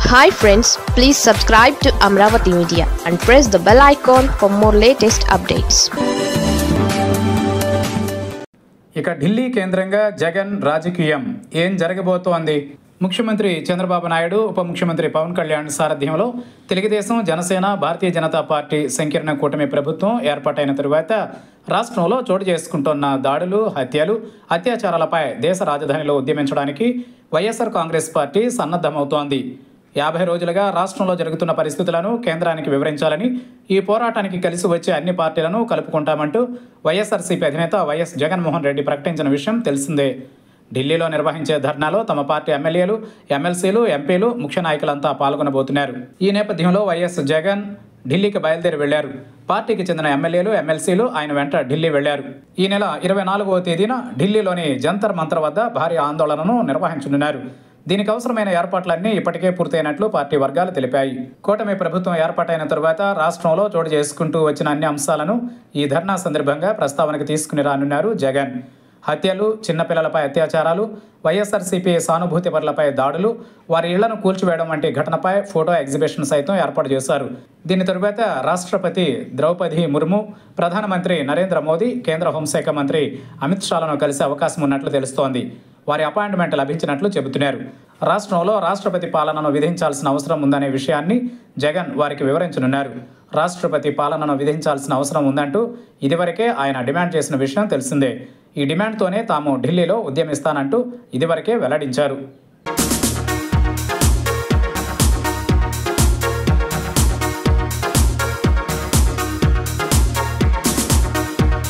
Hi friends, please subscribe to Amravati Media and press the bell icon for more latest updates. ఇక ఢిల్లీ కేంద్రంగా జగన్ రాజకీయం ఏం జరగబోతోంది? ముఖ్యమంత్రి చంద్రబాబు నాయుడు, ఉప ముఖ్యమంత్రి పవన్ కళ్యాణ్ సారథ్యంలో తెలుగుదేశం, జనసేన, భారతీయ జనతా పార్టీ సంకీర్ణ కూటమి ప్రభుత్వం ఏర్పాటైన తరువాత రాష్ట్రంలో చోటు చేసుకుంటున్న దాడులు, హత్యలు, అత్యాచారాలపై దేశ రాజధానిలో ఉద్యమించడానికి వైఎస్ఆర్ కాంగ్రెస్ పార్టీ సన్నద్ధమవుతోంది. 50 రోజులుగా రాష్ట్రంలో జరుగుతున్న పరిస్థితులను కేంద్రానికి వివరించాలని, ఈ పోరాటానికి కలిసి వచ్చే అన్ని పార్టీలను కలుపుకుంటామంటూ వైఎస్ఆర్సీపీ అధినేత వైఎస్ జగన్మోహన్ రెడ్డి ప్రకటించిన విషయం తెలిసిందే. ఢిల్లీలో నిర్వహించే ధర్నాలో తమ పార్టీ ఎమ్మెల్యేలు, ఎమ్మెల్సీలు, ఎంపీలు, ముఖ్య నాయకులంతా పాల్గొనబోతున్నారు. ఈ నేపథ్యంలో వైఎస్ జగన్ ఢిల్లీకి బయలుదేరి వెళ్లారు. పార్టీకి చెందిన ఎమ్మెల్యేలు, ఎమ్మెల్సీలు ఆయన వెంట ఢిల్లీ వెళ్లారు. ఈ నెల 24వ తేదీన ఢిల్లీలోని జంతర్ మంతర్ వద్ద భారీ ఆందోళనను నిర్వహించనున్నారు. దీనికి అవసరమైన ఏర్పాట్లన్నీ ఇప్పటికే పూర్తయినట్లు పార్టీ వర్గాలు తెలిపాయి. కూటమి ప్రభుత్వం ఏర్పాటైన తరువాత రాష్ట్రంలో చోటు చేసుకుంటూ వచ్చిన అన్ని అంశాలను ఈ ధర్నా సందర్భంగా ప్రస్తావనకు తీసుకుని రానున్నారు జగన్. హత్యలు, చిన్నపిల్లలపై అత్యాచారాలు, వైఎస్ఆర్సీపీ సానుభూతి పరులపై దాడులు, వారి ఇళ్లను కూల్చివేయడం వంటి ఘటనపై ఫోటో ఎగ్జిబిషన్ సైతం ఏర్పాటు చేశారు. దీని తరువాత రాష్ట్రపతి ద్రౌపది ముర్ము, ప్రధానమంత్రి నరేంద్ర మోదీ, కేంద్ర హోంశాఖ మంత్రి అమిత్ షాలను కలిసే అవకాశం ఉన్నట్లు తెలుస్తోంది. వారి అపాయింట్మెంట్ లభించినట్లు చెబుతున్నారు. రాష్ట్రంలో రాష్ట్రపతి పాలనను విధించాల్సిన అవసరం ఉందనే విషయాన్ని జగన్ వారికి వివరించనున్నారు. రాష్ట్రపతి పాలనను విధించాల్సిన అవసరం ఉందంటూ ఇదివరకే ఆయన డిమాండ్ చేసిన విషయం తెలిసిందే. ఈ డిమాండ్తోనే తాము ఢిల్లీలో ఉద్యమిస్తానంటూ ఇదివరకే వెల్లడించారు.